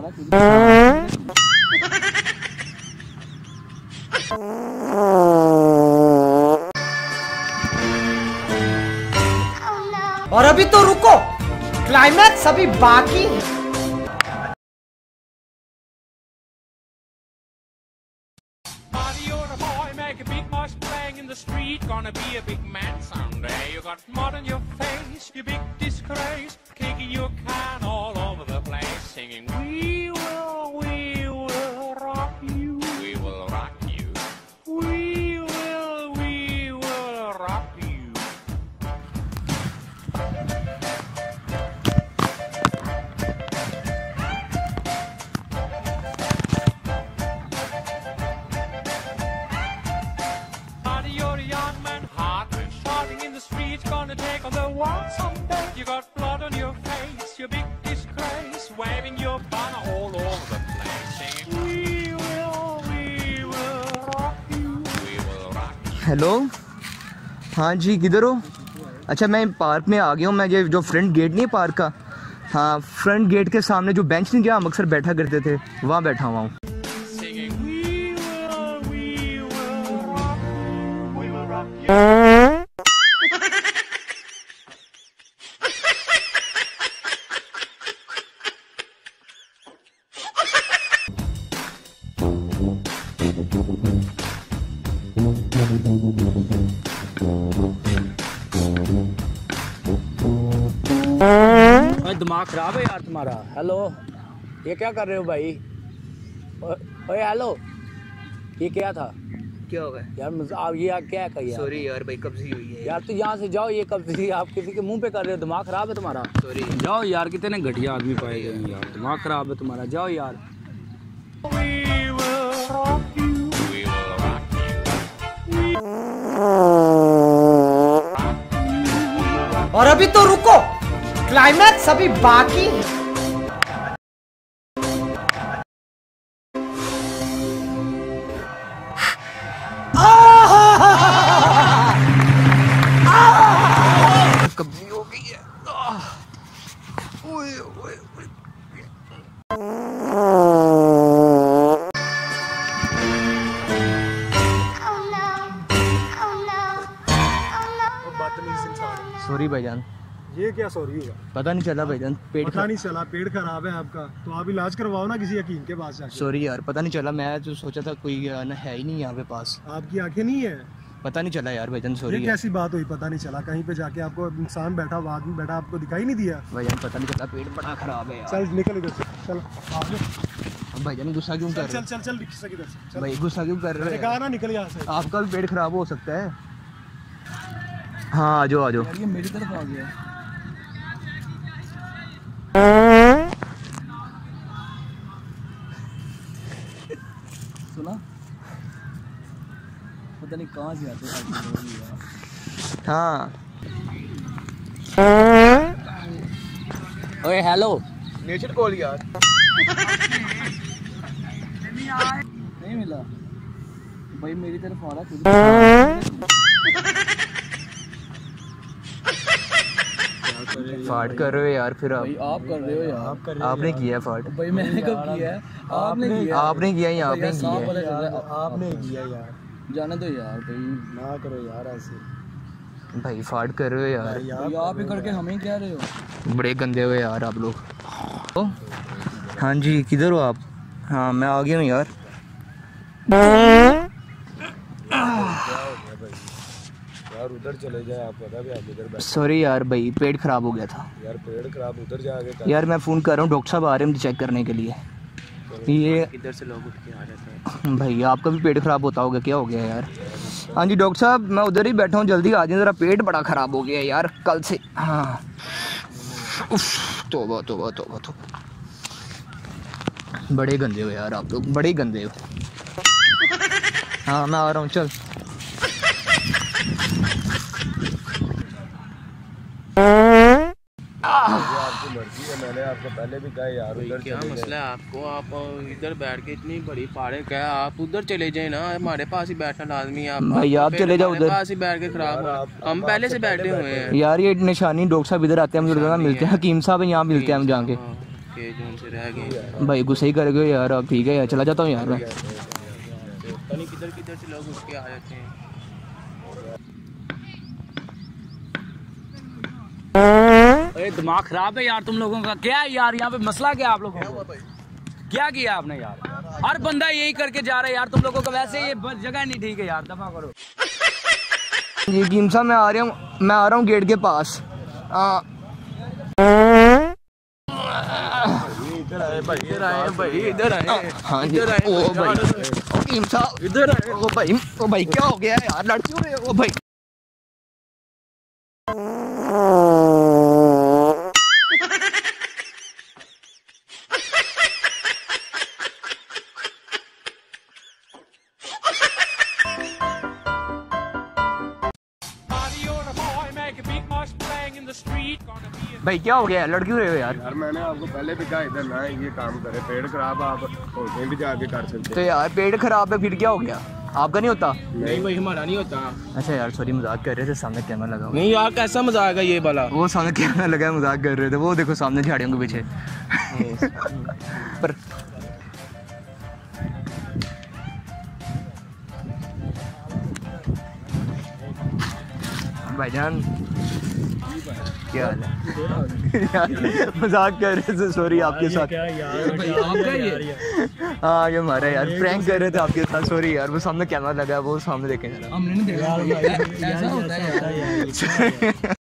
और अभी तो रुको, क्लाइमैक्स अभी बाकी है। Gonna be a big man someday. You got mud on your face, you big disgrace, kicking your can all over the place, singing we will rock you, we will rock you, we will rock you. Gonna take on the world someday. You got blood on your face, you big disgrace, waving your banner all over the place, singing we will rock you, we will rock you. Hello, हाँ जी, किधर हो? अच्छा, मैं park में आ गया हूँ। मैं ये जो फ्रंट गेट नहीं है पार्क का, हाँ, फ्रंट गेट के सामने जो बेंच नहीं, जहाँ हम अक्सर बैठा करते थे, वहाँ बैठा हुआ हूँ। Singing we will rock you, we will rock you. दिमाग खराब है यार तुम्हारा। हेलो, ये क्या कर रहे हो भाई? ओए हेलो, ये क्या था? क्या हो गया यार? आप ये क्या कहिए? सॉरी यार भाई, कब्जी हुई है यार। तो यहाँ से जाओ, ये कब्जी आप किसी के मुंह पे कर रहे हो। दिमाग खराब है तुम्हारा। सॉरी। जाओ यार, कितने घटिया आदमी पाए गए हैं यार। दिमाग खराब है तुम्हारा, जाओ यार। और अभी तो रुको, क्लाइमैक्स अभी बाकी है। कब्जी हो गई है। ओए ओए ओए। सॉरी भाईजान। ये क्या सॉरी हुआ? पता नहीं चला भाईजान, पता नहीं चला, पेट खराब है आपका, तो आप इलाज करवाओ ना किसी हकीम के पास जाके। सॉरी यार, पता नहीं चला। मैं तो सोचा था कोई है ही नहीं यहाँ पे पास। आपकी आंखें नहीं है? पता नहीं चला यार भाईजान, सॉरी। ये कैसी बात हुई? पता नहीं चला? कहीं पे जाके आपको इंसान बैठा हुआ, आदमी बैठा, आपको दिखाई नहीं दिया? भाईजान पता नहीं चला, पेट बड़ा खराब है यार। चल निकल इधर से, चल। भाईजान गुस्सा क्यों कर रहे? चल चल चल इधर से। भाई गुस्सा क्यों कर रहे हैं? कहा ना निकल यहाँ से। आपका भी पेट खराब हो सकता है। हाँ आ जाओ आ जाओ। ये मेरी तरफ आ गया। सुना? पता नहीं कहाँ से आते हैं। हाँ। ओए हेलो, नेचर कॉल यार। नहीं मिला भाई, मेरी तरफ आ रहा। फाट कर रहे हो यार फिर आप? आप कर रहे हो यार। आपने किया फाट? भाई मैंने कब किया है? आपने किया। आपने किया या आपने किया? आपने किया यार। जाने दो यार भाई, ना करो यार ऐसे। भाई फाट कर रहे हो यार। भाई आप ही करके हमें कह रहे हो। बड़े गंदे हुए यार आप लोग। हाँ जी, किधर हो आप? हाँ मैं आ गया हूँ यार। यार उधर चले जाए, आप पता भी आप इधर। सॉरी यार भाई, पेट खराब हो गया था यार। पेट खराब उधर जाके यार। मैं फ़ोन कर रहा हूँ, डॉक्टर साहब आ रहे हैं मुझे चेक करने के लिए। ये इधर से लोग उठ के आ जाते हैं। भाई आपका भी पेट खराब होता होगा, क्या हो गया यार? हाँ जी डॉक्टर साहब, मैं उधर ही बैठा हूँ, जल्दी आ जाए ज़रा, पेट बड़ा ख़राब हो गया यार कल से। हाँ तौबा तौबा तौबा तौबा, बड़े गंदे हो यार आप लोग, बड़े गंदे हो। हाँ मैं आ रहा हूँ, चल। आपकी मर्जी है, मैंने आपको पहले भी कहा यार उधर क्या मसला है आपको? आप इधर बैठ के इतनी बड़ी पहाड़े क्या, आप उधर चले जाए ना, हमारे पास ही बैठना लाजमी है। भाई आप चले जाओ उधर, पास ही बैठ के खराब हो, हम पहले से बैठे हुए हैं यार। ये निशानी डॉक्टर साहब इधर आते हैं, हम मिलते हैं, हकीम साहब यहाँ मिलते हैं हम जाके। के जो उनसे रह गए। भाई गुस्सा ही कर गए यार। अब ठीक है यार, चला जाता हूँ यार मैं। पता नहीं किधर किधर से लोग उसके आ जाते हैं। अरे दिमाग खराब है यार तुम लोगों का। क्या है यार यहाँ पे मसला क्या है आप लोगों का? क्या किया आपने यार? हर बंदा यही करके जा रहा है यार। तुम लोगों का वैसे ये जगह नहीं ठीक है यार, दफा करो। जी कीम साहब मैं आ रहा हूँ गेट के पास। इधर आए हाँ जी। ओ भाई कीम साहब इधर आए। ओ भाई क्या हो गया यार, लड़ क्यों रहे हो भाई? Body or a boy, make a big noise playing in the street. Gonna be a भाई क्या हो गया, लड़ क्यों रहे हो यार? यार मैंने आपको पहले भी कहा इधर ना ये काम करे, पेड़ खराब आप होटल भी जाके कर सकते तो यार पेट खराब है फिर क्या हो गया? आपका नहीं होता? नहीं भाई हमारा नहीं होता। अच्छा यार सॉरी, मजाक कर रहे थे, सामने कैमरा लगा हुआ। नहीं यार कैसा मजाक है ये वाला? वो सामने कैमरा लगा है, मजाक कर रहे थे। वो देखो सामने झाड़ियों के पीछे। पर भाईजान क्या हाल है? यार मजाक कर रहे थे, सॉरी आपके साथ। हाँ ये हमारा यार प्रैंक कर रहे थे आपके साथ, सॉरी यार। वो सामने कैमरा लगा है, वो सामने देखें जरा। हमने नहीं देखा। ऐसा होता है यार।